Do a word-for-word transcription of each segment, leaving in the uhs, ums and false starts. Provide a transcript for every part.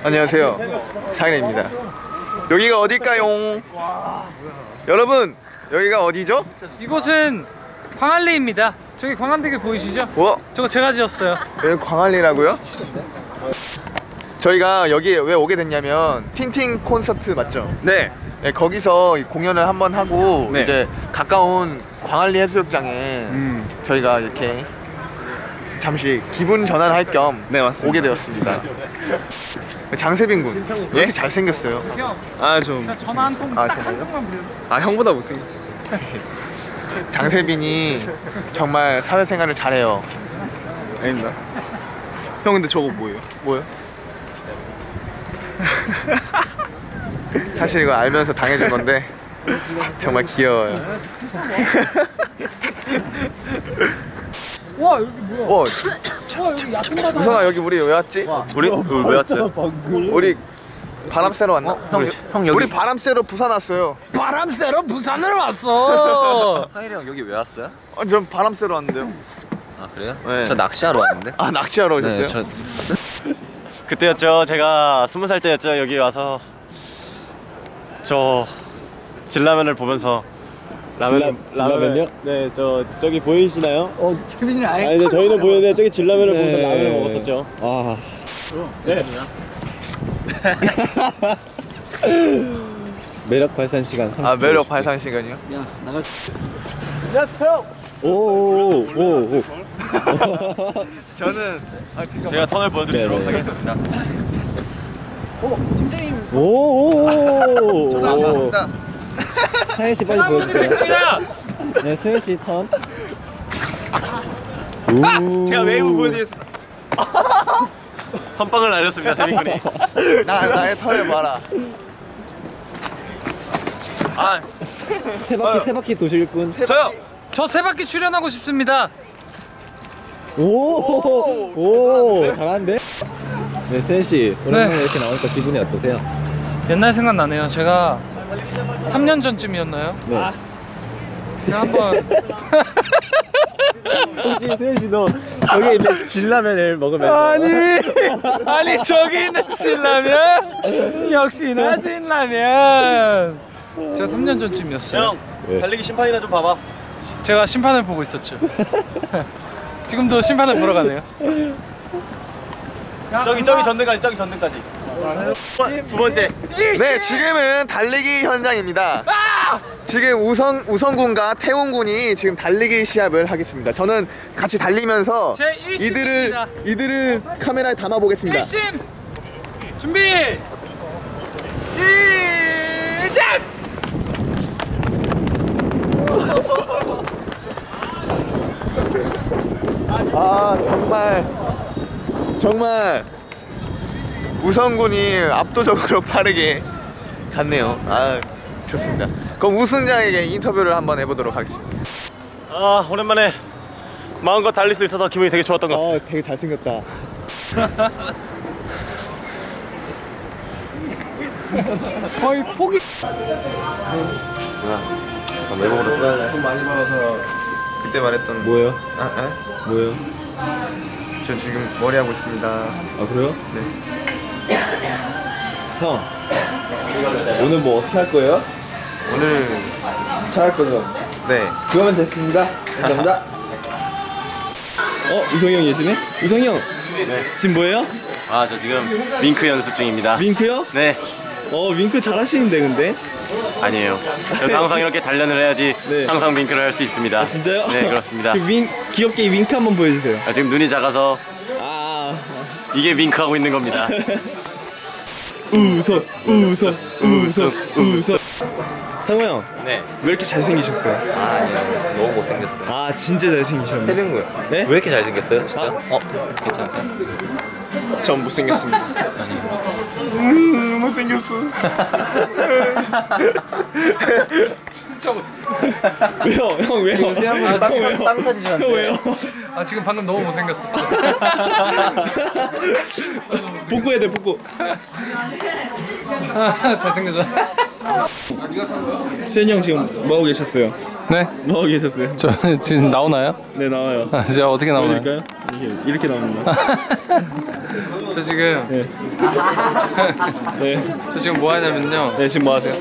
안녕하세요, 사인입니다. 여기가 어딜까요? 여러분, 여기가 어디죠? 이곳은 광안리입니다. 저기 광안대교 보이시죠? 뭐? 저거 제가 지었어요. 여기 광안리라고요? 저희가 여기에 왜 오게 됐냐면 틴틴 콘서트 맞죠? 네. 네, 거기서 공연을 한번 하고 네. 이제 가까운 광안리 해수욕장에 음. 저희가 이렇게 잠시 기분 전환할 겸 네, 맞습니다. 오게 되었습니다. 장세빈 군, 왜 이렇게 예? 잘생겼어요? 아, 좀. 전화 한 통, 아, 딱 한 정말요? 통만 부려. 아, 형보다 못생겼어. 장세빈이 정말 사회생활을 잘해요. 아닙니다. 형, 근데 저거 뭐예요? 뭐요? 사실 이거 알면서 당해준 건데 정말 귀여워요. 와 여기 뭐야? 와, 와 여기 얕은 바다. 우성아 여기 우리 왜 왔지? 우리? 우리 왜 왔어요? 우리 바람 쐬러 왔나? 형, 형 여기. 우리 바람 쐬러 부산 왔어요. 바람 쐬러 부산으로 왔어. 상일이 형 여기 왜 왔어요? 아, 전 바람 쐬러 왔는데요. 아 그래요? 네. 저 낚시하러 왔는데. 아, 낚시하러 오셨어요? 네, 저 그때였죠. 제가 스무 살 때였죠. 여기 와서 저 진라면을 보면서 라면 진라면요? 네, 저 저기 보이시나요? 어 재민이 아예. 아니, 저희는 보이는데 저기 진라면을 네. 보면서 라면을 먹었었죠. 아, 네. 매력 발산 시간. 아, 매력 발산 시간이요? 야 나가. 오오오오. 저는 아, 잠깐만. 제가 턴을 보여드리도록 네, 네. 하겠습니다. 오오오. 저도 안 봤습니다. 하연 씨 빨리 제가 보여주세요. 보여드리겠습니다. 네, 수현 씨 턴. 아! 제가 웨이브 보여드리겠습니다. 선빵을 날렸습니다, 세빈군이. 나, 나의 털을 봐라. 아, 세 바퀴 세 바퀴 도실 분. 저요. 저 세 바퀴 출연하고 싶습니다. 오, 오, 잘하는데? 네, 수현 씨 오랜만에 네. 이렇게 나오니까 기분이 어떠세요? 옛날 생각나네요. 제가 삼 년 전쯤이었나요? 네. 제가 한번 혹시 수현 씨도 저기 있는 진라면을 먹으면서 아니 아니 저기 있는 진라면 역시나 진라면. 제가 삼 년 전쯤이었어요. 형, 네. 달리기 심판이나 좀 봐봐. 제가 심판을 보고 있었죠. 지금도 심판을 보러 가네요. 저기 저기 전등까지, 저기 전등까지. 두 번째. 네, 지금은 달리기 현장입니다. 지금 우성 우성군과 태웅군이 지금 달리기 시합을 하겠습니다. 저는 같이 달리면서 제 일 이들을 심입니다. 이들을 카메라에 담아 보겠습니다. 일 심 준비 시작. 아, 정말 정말 우성군이 압도적으로 빠르게 갔네요. 아, 좋습니다. 그럼 우승자에게 인터뷰를 한번 해보도록 하겠습니다. 아, 오랜만에 마음껏 달릴 수 있어서 기분이 되게 좋았던 것 같습니다. 어, 되게 잘생겼다. 거의 포기. 외국으로 돈 많이 벌어서 그때 말했던 뭐예요? 아, 아? 뭐예요? 저 지금 머리 하고 있습니다. 아 그래요? 네. 형 오늘 뭐 어떻게 할 거예요? 오늘 잘할 거죠? 네. 그거면 됐습니다. 감사합니다. 어? 우성이 형 계시네? 우성이 형! 네. 지금 뭐예요? 아, 저 지금 윙크 연습 중입니다. 윙크요? 네, 어 윙크 잘하시는데 근데? 아니에요. 저는 항상 이렇게 단련을 해야지 네. 항상 윙크를 할 수 있습니다. 아 진짜요? 네, 그렇습니다. 그 윙, 귀엽게 윙크 한번 보여주세요. 아, 지금 눈이 작아서 아 이게 윙크하고 있는 겁니다. 우성 우성 우성 우성 성호 형 네. 왜 이렇게 잘생기셨어요? 아 아니요. 너무 못생겼어요. 아 진짜 잘생기셨네. 세빈 군. 네? 왜 이렇게 잘생겼어요? 진짜? 어? 괜찮을까요? 전 못생겼습니다. 아니요. 음, 못생겼어. 진짜 못. 왜요? 형 왜요? 아, 땅, 땅, 땅 터지셨는데. 형 왜요? 아 지금 방금 너무 못생겼었어. 복구해야 돼 복구. 잘생겨져. 수현이 형 지금 뭐하고 계셨어요? 네? 뭐 하고 계셨어요? 저 지금 나오나요? 네 나와요. 아, 진짜 어떻게 나오나요? 보여드릴까요? 이렇게, 이렇게 나옵니다. 저 지금 네. 네. 저 지금 뭐 하냐면요. 네 지금 뭐 하세요?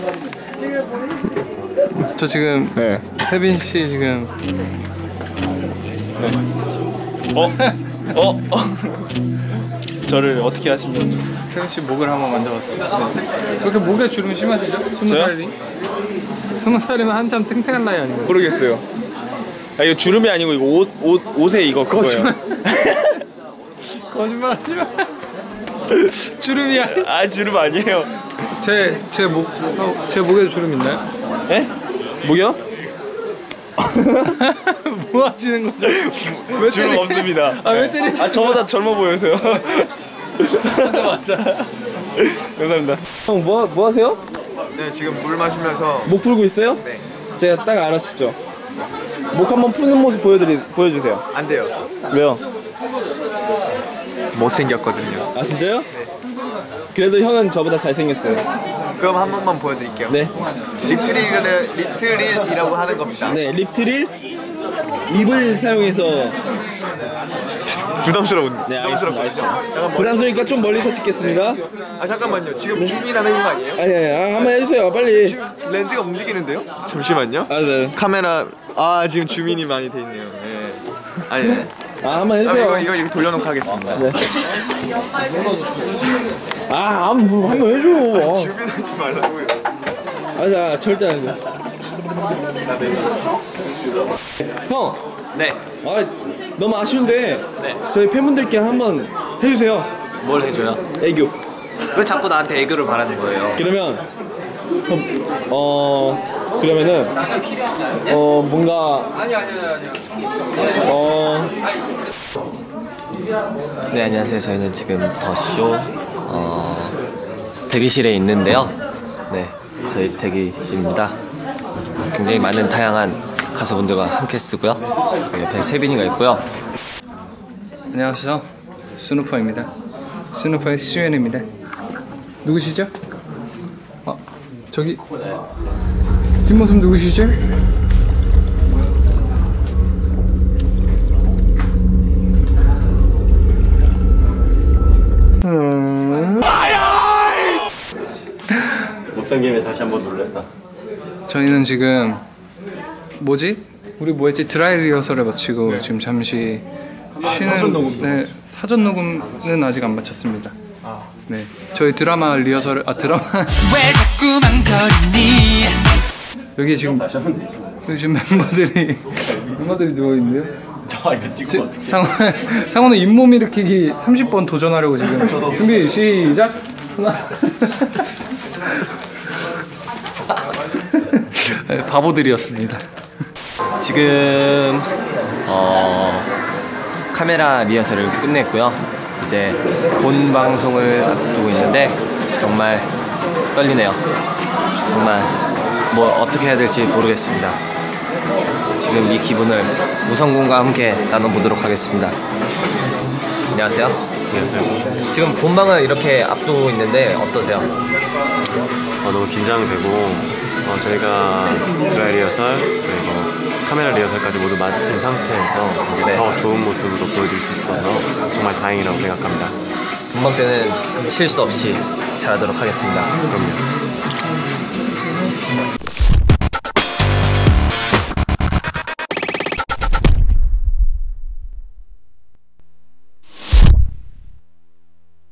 저 지금 네. 세빈 씨 지금 어? 어? 어? 저를 어떻게 하시는지. 세빈 씨 목을 한번 만져봤어요. 네. 왜 이렇게 목에 주름이 심하시죠? 스무 저요? 살이? 스무 살이면 한참 탱탱한 나이 아닌가요? 모르겠어요. 아 이거 주름이 아니고 이거 옷, 옷, 옷에 이거 그거예요. 거짓말 하지 마. 주름이야. 아 주름 아니에요. 제, 제 목, 어, 제 목에도 주름 있나요? 에? 목이요? 뭐 하시는 거죠? 왜 주름 때리- 없습니다. 아, 왜 때리시- 아 저보다 젊어 보여서요. 맞아, 맞아. 감사합니다. 형 뭐, 뭐 하세요? 네, 지금 물 마시면서. 목 풀고 있어요? 네. 제가 딱 알아챘죠. 목 한번 푸는 모습 보여드리, 보여주세요. 안 돼요. 왜요? 못생겼거든요. 아 진짜요? 그래도 형은 저보다 잘생겼어요. 그럼 한 번만 보여드릴게요. 네. 립트릴을 립트릴이라고 하는 겁니다. 네, 립트릴 입을 사용해서 부담스러운. 네, 부담스럽고 알겠습니다. 있죠. 잠깐 머리- 부담스러우니까 좀 멀리서 찍겠습니다. 아 잠깐만요. 지금 줌인하는 거 아니에요? 아니 아니 아, 한번 해주세요 빨리. 지금 렌즈가 움직이는데요? 잠시만요. 아 네. 카메라 아 지금 줌인이 많이 돼 있네요. 네. 아니 네. 아 한번 아, 해주세요. 이거 이거 이거 돌려놓고 하겠습니다. 네. 아 한번 한번 해줘. 줌인하지 말라고요. 아자 절대 안 돼. 형. 네. 아 너무 아쉬운데 네. 저희 팬분들께 한번 해주세요. 뭘 해줘요? 애교. 왜 자꾸 나한테 애교를 바라는 거예요? 그러면 어, 어 그러면은 어 뭔가 아니 아니 아니 어 네, 안녕하세요. 저희는 지금 더쇼 어, 대기실에 있는데요. 네, 저희 대기실입니다. 굉장히 많은 다양한 가수분들과 함께 쓰고요. 옆에 세빈이가 있고요. 안녕하세요. 스누퍼입니다. 스누퍼의 수연입니다. 누구시죠? 아, 저기 뒷모습 누구시죠? 못생김에 다시 한번 놀랬다. 저희는 지금 뭐지? 우리 뭐했지? 드라이 리허설을 마치고 지금 잠시 쉬는 사전 녹음 네, 사전 녹음은 아직 안 마쳤습니다. 네, 저희 드라마 리허설 아 드라마 왜 자꾸 망설이니? 여기 지금 여기 지금 멤버들이 멤버들이 누워 있는데요. 아 이거 찍으면 어떡해. 상원 상원은 잇몸 일으키기 삼십 번 도전하려고 지금 준비 시작. 하나. 네, 바보들이었습니다. 지금 어, 카메라 리허설을 끝냈고요. 이제 본 방송을 앞두고 있는데 정말 떨리네요. 정말 뭐 어떻게 해야 될지 모르겠습니다. 지금 이 기분을 우성군과 함께 나눠보도록 하겠습니다. 안녕하세요. 안녕하세요. 지금 본방을 이렇게 앞두고 있는데 어떠세요? 어, 너무 긴장되고 어, 저희가 드라이 리허설 그리고 카메라 리허설까지 모두 마친 상태에서 이제 네. 더 좋은 모습으로 보여드릴 수 있어서 정말 다행이라고 생각합니다. 본방 때는 실수 없이 잘하도록 하겠습니다. 그럼요.